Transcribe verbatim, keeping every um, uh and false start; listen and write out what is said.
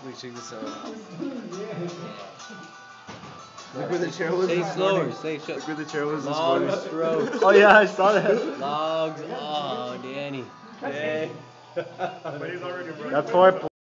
Wait, check this out. Look where the chair was Say this slower, morning. say shut. Look where the chair was this Long morning. strokes. Oh yeah, I saw that. Logs. Oh, Danny. But he's already That's four.